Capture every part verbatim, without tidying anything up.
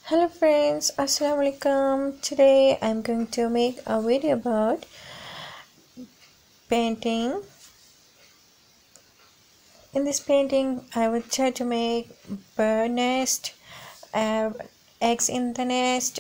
Hello friends, Assalamu alaikum. Today I'm going to make a video about painting. In this painting I will try to make bird nest, uh, eggs in the nest,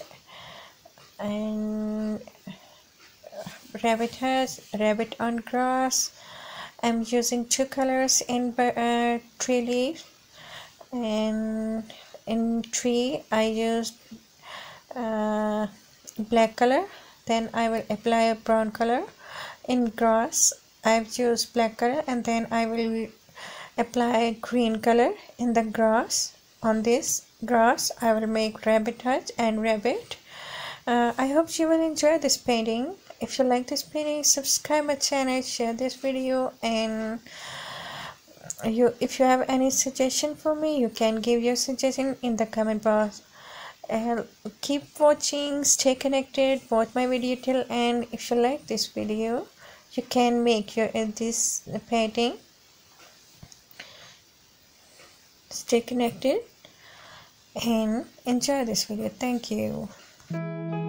and rabbit house, rabbit on grass. I'm using two colors in uh, tree leaf, and in tree I used uh, black color. Then I will apply a brown color. In grass I've used black color, and then I will apply green color in the grass. On this grass I will make rabbit hut and rabbit. uh, I hope you will enjoy this painting. If you like this painting, subscribe my channel, share this video, and you if you have any suggestion for me, you can give your suggestion in the comment box. Uh, keep watching, stay connected, watch my video till end. If you like this video, you can make your uh, this painting. Stay connected and enjoy this video. Thank you.